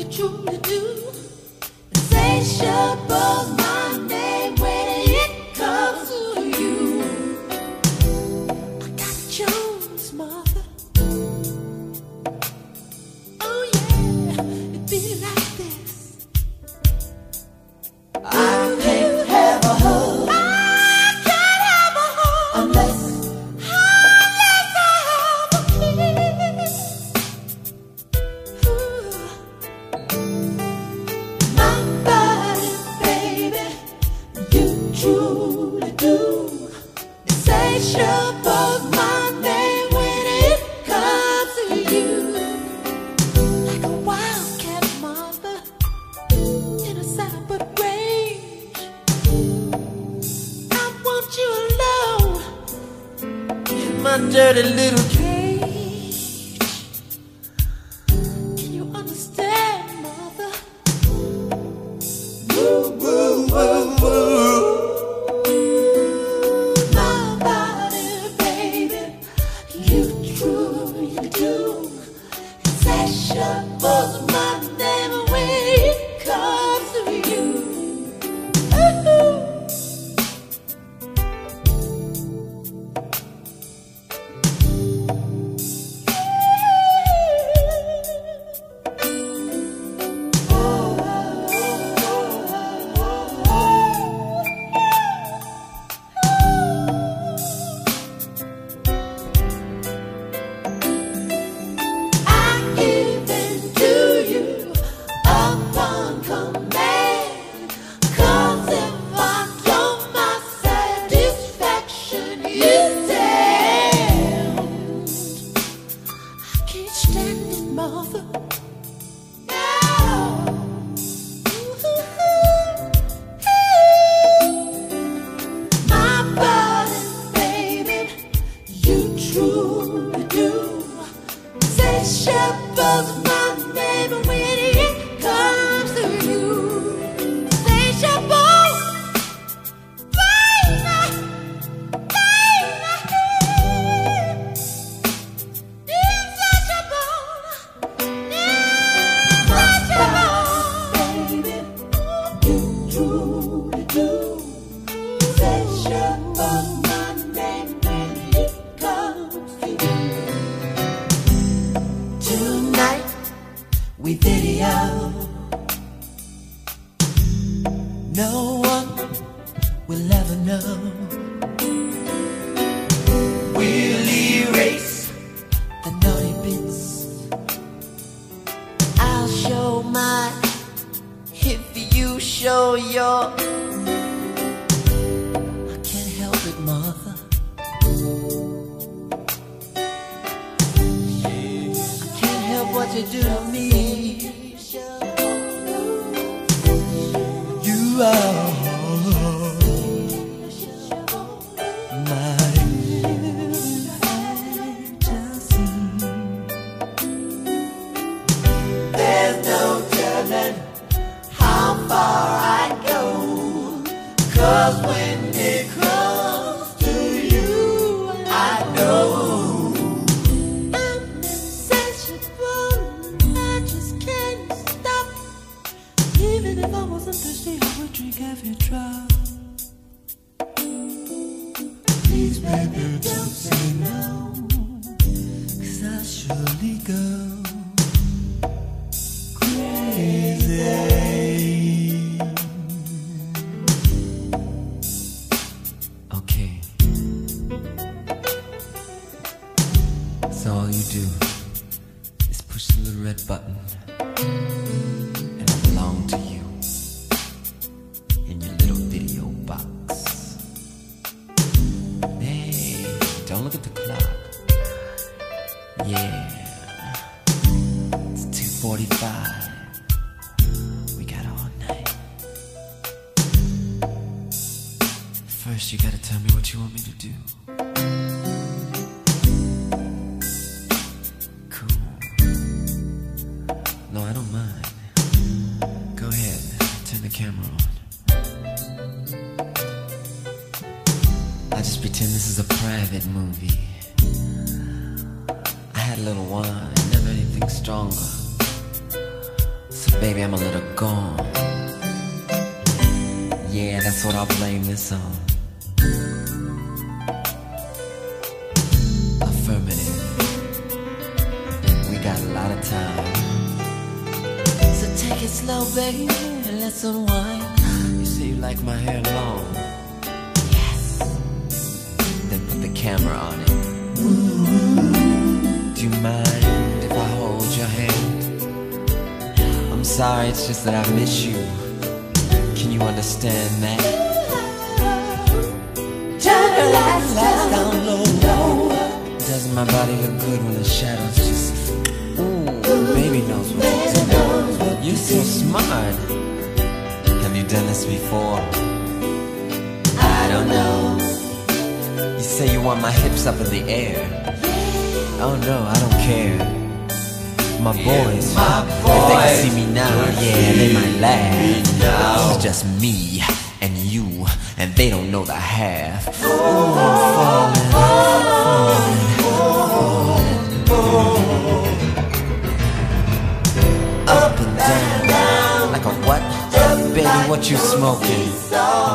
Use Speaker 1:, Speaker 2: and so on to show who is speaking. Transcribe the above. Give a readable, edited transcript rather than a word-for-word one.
Speaker 1: truly do. Insatiable's my name when it comes to you. I got Jones, mother. Oh yeah, it be like this. I can't have a hug. I can't have a hug unless I have a kiss. My body, baby, you truly do. Insatiable's my name when it comes to you. Like a wildcat mother in a cyber rage. I want you alone in my dirty little cage. Can you understand, mother? Woo, woo, woo, woo. My body, baby, you truly do. Insatiable's my name when it comes to you. Ooh. I give in to you upon command. 'Cause if I don't, my satisfaction is damned. I can't stand it, mother. My body, baby, you truly do. Insatiable's my name when it comes to you. Insatiable, baby, baby. Insatiable, insatiable, baby, you truly do. Insatiable's my name when it comes to you. Tonight we video. No one will ever know. We'll erase the naughty bits. I'll show mine if you show your. I can't help it, mother. I can't help what you do to me. You are my fantasy. There's no telling how far I'd go. 'Cause when it comes to you, I know I'm insatiable. I just can't stop. Even if I wasn't thirsty, I would drink every drop. Please, baby, don't say no, 'cause I'll surely go crazy. Okay. So all you do is push the little red button, and I belong to you in your little video box. Hey, don't look at the clock. Yeah, it's 2:45. We got all night. First, you gotta tell me what you want me to do. Cool. No, I don't mind. Go ahead, turn the camera on. I just pretend this is a private movie. I had a little wine, never anything stronger. So So baby, I'm a little gone. Yeah, that's what I'll blame this on. Affirmative. We got a lot of time. So take it slow, baby, and let's unwind. You say you like my hair long. Yes. Then put the camera on it. Do you mind if I hold your hand? I'm sorry, it's just that I miss you. Can you understand that?
Speaker 2: Turn the lights down low.
Speaker 1: Doesn't my body look good when the shadows just... Ooh, baby knows what to do. You're so smart. Have you done this before? I don't know. You say you want my hips up in the air. Oh no, I don't care. My boys, if they can see me now, yeah, they might laugh. It's just me and you, and they don't know the half. Ooh, I'm falling. Up and down, like a what? Baby, what you smoking?